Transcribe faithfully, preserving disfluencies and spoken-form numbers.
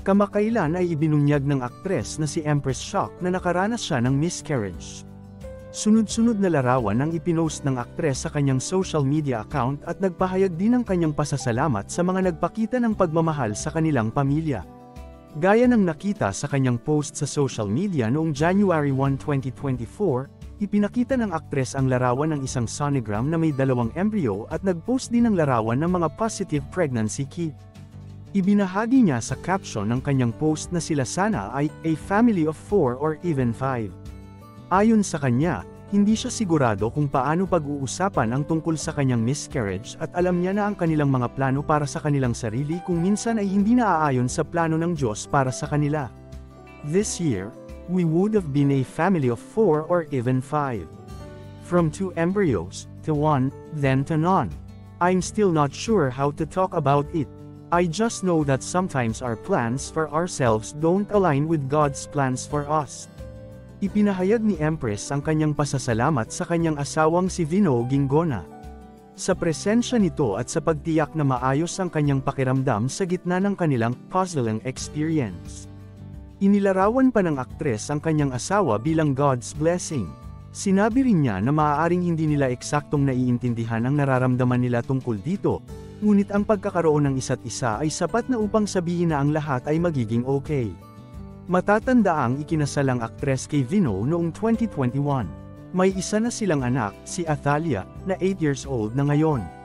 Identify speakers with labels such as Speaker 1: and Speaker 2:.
Speaker 1: Kamakailan ay ibinunyag ng aktres na si Empress Shock na nakaranas siya ng miscarriage. Sunod-sunod na larawan ang ipinost ng aktres sa kanyang social media account at nagpahayag din ng kanyang pasasalamat sa mga nagpakita ng pagmamahal sa kanilang pamilya. Gaya ng nakita sa kanyang post sa social media noong January first, twenty twenty-four, ipinakita ng aktres ang larawan ng isang sonogram na may dalawang embryo at nagpost din ng larawan ng mga positive pregnancy kit. Ibinahagi niya sa caption ng kanyang post na sila sana ay a family of four or even five. Ayon sa kanya, hindi siya sigurado kung paano pag-uusapan ang tungkol sa kanyang miscarriage at alam niya na ang kanilang mga plano para sa kanilang sarili kung minsan ay hindi naaayon sa plano ng Diyos para sa kanila. This year, we would have been a family of four or even five. From two embryos, to one, then to none. I'm still not sure how to talk about it. I just know that sometimes our plans for ourselves don't align with God's plans for us. Ipinahayag ni Empress ang kanyang pasasalamat sa kanyang asawang si Vino Ginggona. Sa presensya nito at sa pagtiyak na maayos ang kanyang pakiramdam sa gitna ng kanilang puzzling experience. Inilarawan pa ng aktres ang kanyang asawa bilang God's blessing. Sinabi rin niya na maaaring hindi nila eksaktong naiintindihan ang nararamdaman nila tungkol dito, ngunit ang pagkakaroon ng isa't isa ay sapat na upang sabihin na ang lahat ay magiging okay. Matatandaang ikinasal ang aktres kay Vino noong twenty twenty-one. May isa na silang anak, si Athalia, na eight years old na ngayon.